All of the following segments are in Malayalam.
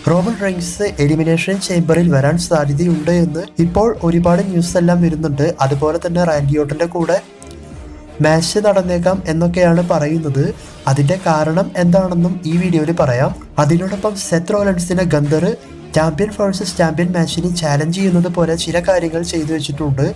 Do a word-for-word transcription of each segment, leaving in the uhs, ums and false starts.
റോമൻ റെയിൻസ് എലിമിനേഷൻ ചേംബറിൽ വരാൻ സാധ്യതയുണ്ട് എന്ന് ഇപ്പോൾ ഒരുപാട് ന്യൂസ് എല്ലാം വരുന്നുണ്ട്. അതുപോലെ തന്നെ റാൻഡി ഓർട്ടന്റെ കൂടെ മാച്ച് നടന്നേക്കാം എന്നൊക്കെയാണ് പറയുന്നത്. അതിന്റെ കാരണം എന്താണെന്നും ഈ വീഡിയോയിൽ പറയാം. അതിനോടൊപ്പം സെത്ത് റോളൻസിനെ ഗന്തർ ചാമ്പ്യൻ വേഴ്സസ് ചാമ്പ്യൻ മാച്ചിന് ചാലഞ്ച് ചെയ്യുന്നത് പോലെ ചില കാര്യങ്ങൾ ചെയ്തു വെച്ചിട്ടുണ്ട്.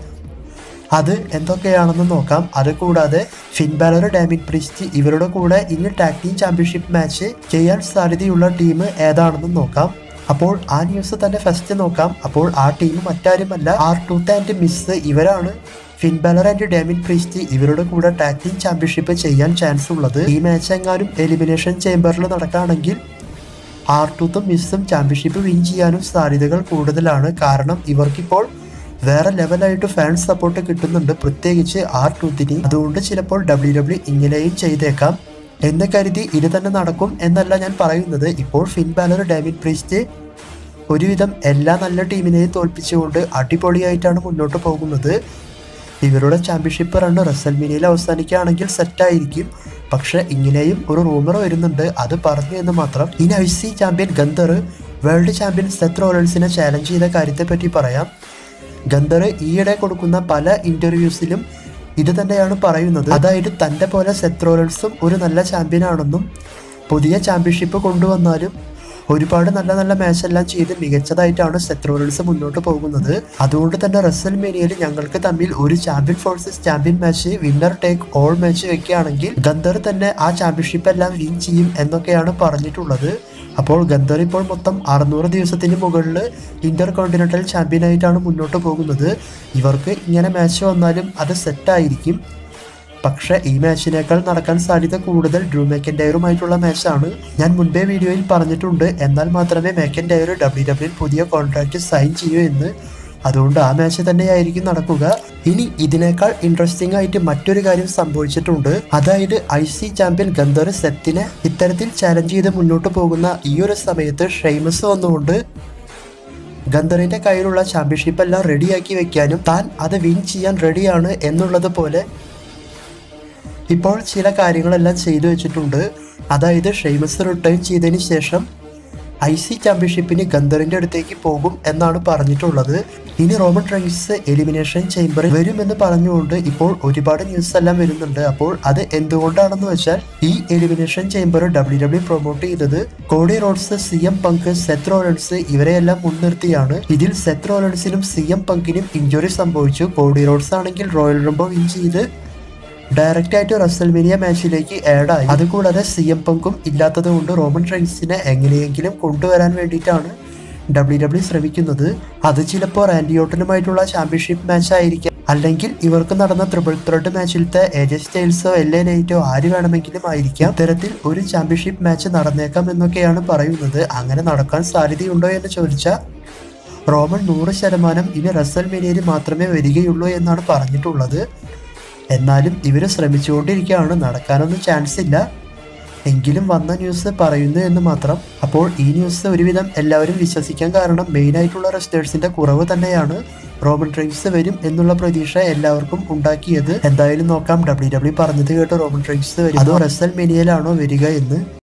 അത് എന്തൊക്കെയാണെന്ന് നോക്കാം. അതുകൂടാതെ ഫിൻ ബാലർ, ഡാമിൻ പ്രീസ്റ്റ് ഇവരുടെ കൂടെ ഇനി ടാഗ് ടീം ചാമ്പ്യൻഷിപ്പ് മാച്ച് ചെയ്യാൻ സാധ്യതയുള്ള ടീം ഏതാണെന്ന് നോക്കാം. അപ്പോൾ ആ ന്യൂസ് തന്നെ ഫസ്റ്റ് നോക്കാം. അപ്പോൾ ആ ടീം മറ്റാരുമല്ല, ആർ ടൂത്ത് ആൻഡ് മിസ് ഇവരാണ്. Finn Balor and Damian Priest ഇവരുടെ കൂടെ ടാഗ് ടീം ചാമ്പ്യൻഷിപ്പ് ചെയ്യാൻ ചാൻസ് ഉള്ളത്. ഈ മാച്ച് എങ്ങാനും എലിമിനേഷൻ ചേംബറിൽ നടക്കുകയാണെങ്കിൽ ആർ ടൂത്തും മിസ്സും ചാമ്പ്യൻഷിപ്പ് വിൻ ചെയ്യാനും സാധ്യതകൾ കൂടുതലാണ്. കാരണം ഇവർക്കിപ്പോൾ വേറെ ലെവലായിട്ട് ഫാൻ സപ്പോർട്ട് കിട്ടുന്നുണ്ട്, പ്രത്യേകിച്ച് ആർ ടൂത്തിന്. അതുകൊണ്ട് ചിലപ്പോൾ ഡബ്ല്യു ഡബ്ല്യു ഇങ്ങനെയും ചെയ്തേക്കാം എന്ന് കരുതി ഇത് തന്നെ നടക്കും എന്നല്ല ഞാൻ പറയുന്നത്. ഇപ്പോൾ ഫിൻ ബാലർ, ഡാമിൻ പ്രീസ്റ്റ് ഒരുവിധം എല്ലാ നല്ല ടീമിനെയും തോൽപ്പിച്ചുകൊണ്ട് അടിപൊളിയായിട്ടാണ് മുന്നോട്ട് പോകുന്നത്. ഇവരുടെ ചാമ്പ്യൻഷിപ്പ് റണ്ണ് റസൽമീനിയയിൽ അവസാനിക്കുകയാണെങ്കിൽ സെറ്റായിരിക്കും. പക്ഷെ ഇങ്ങനെയും ഒരു റൂമർ വരുന്നുണ്ട്, അത് പറഞ്ഞു എന്ന് മാത്രം. ഇനി I C champion Gunther world champion Seth റോളൻസിനെ ചാലഞ്ച് ചെയ്ത കാര്യത്തെ പറ്റി പറയാം. ഗന്തർ ഈയിടെ കൊടുക്കുന്ന പല ഇന്റർവ്യൂസിലും ഇത് തന്നെയാണ് പറയുന്നത്. അതായത് തൻ്റെ പോലെ സെത്ത് റോളൻസും ഒരു നല്ല ചാമ്പ്യനാണെന്നും പുതിയ ചാമ്പ്യൻഷിപ്പ് കൊണ്ടുവന്നാലും ഒരുപാട് നല്ല നല്ല മാച്ച് എല്ലാം ചെയ്ത് മികച്ചതായിട്ടാണ് സെത്ത് റോളൻസ് മുന്നോട്ട് പോകുന്നത്. അതുകൊണ്ട് തന്നെ റസൽമേനിയയിൽ ഞങ്ങൾക്ക് തമ്മിൽ ഒരു champion versus champion match, winner take all match വെക്കുകയാണെങ്കിൽ ഗന്തർ തന്നെ ആ ചാമ്പ്യൻഷിപ്പ് എല്ലാം വിൻ ചെയ്യും എന്നൊക്കെയാണ് പറഞ്ഞിട്ടുള്ളത്. അപ്പോൾ ഗന്തർ ഇപ്പോൾ മൊത്തം അറുന്നൂറ് ദിവസത്തിന് മുകളിൽ ഇന്റർ കോണ്ടിനെന്റൽ ചാമ്പ്യനായിട്ടാണ് മുന്നോട്ട് പോകുന്നത്. ഇവർക്ക് ഇങ്ങനെ മാച്ച് വന്നാലും അത് സെറ്റായിരിക്കും. പക്ഷേ ഈ മാച്ചിനേക്കാൾ നടക്കാൻ സാധ്യത കൂടുതൽ ഡ്രൂ മെക്കൻഡയറുമായിട്ടുള്ള മാച്ചാണ്. ഞാൻ മുൻപേ വീഡിയോയിൽ പറഞ്ഞിട്ടുണ്ട്, എന്നാൽ മാത്രമേ മെക്കൻഡയർ ഡബ്ല്യു ഡബ്ല്യുയിൽ പുതിയ കോൺട്രാക്റ്റ് സൈൻ ചെയ്യൂ എന്ന്. അതുകൊണ്ട് ആ മാച്ച് തന്നെയായിരിക്കും നടക്കുക. ഇനി ഇതിനേക്കാൾ ഇൻട്രസ്റ്റിംഗ് ആയിട്ട് മറ്റൊരു കാര്യം സംഭവിച്ചിട്ടുണ്ട്. അതായത് ഐ സി ചാമ്പ്യൻ ഗന്തർ സെത്തിനെ ഇത്തരത്തിൽ ചാലഞ്ച് ചെയ്ത് മുന്നോട്ട് പോകുന്ന ഈ ഒരു സമയത്ത് ഷെയ്മസ് വന്നുകൊണ്ട് ഗന്തറിന്റെ കയ്യിലുള്ള ചാമ്പ്യൻഷിപ്പ് എല്ലാം റെഡിയാക്കി വെക്കാനും താൻ അത് വിൻ ചെയ്യാൻ റെഡിയാണ് എന്നുള്ളത് പോലെ ഇപ്പോൾ ചില കാര്യങ്ങളെല്ലാം ചെയ്തു വെച്ചിട്ടുണ്ട്. അതായത് ഷെയ്മസ് റിട്ടേൺ ചെയ്തതിന് ശേഷം ഐ സി ചാമ്പ്യൻഷിപ്പിന് ഗന്തറിന്റെ അടുത്തേക്ക് പോകും എന്നാണ് പറഞ്ഞിട്ടുള്ളത്. ഇനി റോമൻ റെയിൻസ് എലിമിനേഷൻ ചേംബറിൽ വരുമെന്ന് പറഞ്ഞുകൊണ്ട് ഇപ്പോൾ ഒരുപാട് ന്യൂസ് എല്ലാം വരുന്നുണ്ട്. അപ്പോൾ അത് എന്തുകൊണ്ടാണെന്ന് വെച്ചാൽ ഈ elimination chamber W W promote ചെയ്തത് Cody Rhodes, C M Punk, Seth Rollins ഇവരെയെല്ലാം മുൻനിർത്തിയാണ്. ഇതിൽ സെത്ത് റോളൻസിനും സി എം പങ്കിനും ഇഞ്ചുറി സംഭവിച്ചു. കോഡി റോഡ്സ് ആണെങ്കിൽ റോയൽ റംബിൾ വിൻ ചെയ്ത് ഡയറക്റ്റ് ആയിട്ട് റസൽമേനിയ മാച്ചിലേക്ക് ആഡായി. അതുകൂടാതെ സി എം പങ്കും ഇല്ലാത്തത് കൊണ്ട് റോമൻ റെയിൻസിനെ എങ്ങനെയെങ്കിലും കൊണ്ടുവരാൻ വേണ്ടിയിട്ടാണ് ഡബ്ല്യു ഡബ്ല്യു ശ്രമിക്കുന്നത്. അത് ചിലപ്പോൾ റാൻഡി ഓർട്ടനുമായിട്ടുള്ള ചാമ്പ്യൻഷിപ്പ് മാച്ച് ആയിരിക്കാം, അല്ലെങ്കിൽ ഇവർക്ക് നടന്ന ട്രിപ്പിൾ ത്രെഡ് മാച്ചിലത്തെ എജെ സ്റ്റൈൽസോ എൽ എ നൈറ്റോ ആര് വേണമെങ്കിലും ആയിരിക്കാം. ഇത്തരത്തിൽ ഒരു ചാമ്പ്യൻഷിപ്പ് മാച്ച് നടന്നേക്കാം എന്നൊക്കെയാണ് പറയുന്നത്. അങ്ങനെ നടക്കാൻ സാധ്യതയുണ്ടോ എന്ന് ചോദിച്ചാൽ റോമൻ നൂറ് ശതമാനം ഇനി റസൽമേനിയയിൽ മാത്രമേ വരികയുള്ളൂ എന്നാണ് പറഞ്ഞിട്ടുള്ളത്. എന്നാലും ഇവർ ശ്രമിച്ചുകൊണ്ടിരിക്കുകയാണ്, നടക്കാനൊന്നും ചാൻസ് ഇല്ല. എങ്കിലും വന്ന ന്യൂസ് പറയുന്നു എന്ന് മാത്രം. അപ്പോൾ ഈ ന്യൂസ് ഒരുവിധം എല്ലാവരും വിശ്വസിക്കാൻ കാരണം മെയിനായിട്ടുള്ള റെസ്റ്റേഴ്സിന്റെ കുറവ് തന്നെയാണ്. റോമൻ റെയിൻസ് വരും എന്നുള്ള പ്രതീക്ഷ എല്ലാവർക്കും ഉണ്ടാക്കിയത്. എന്തായാലും നോക്കാം, ഡബ്ല്യു ഡബ്ല്യു പറഞ്ഞത് കേട്ട് റോമൻ റെയിൻസ് വരും അതോ റസൽമേനിയയിലാണോ വരിക എന്ന്.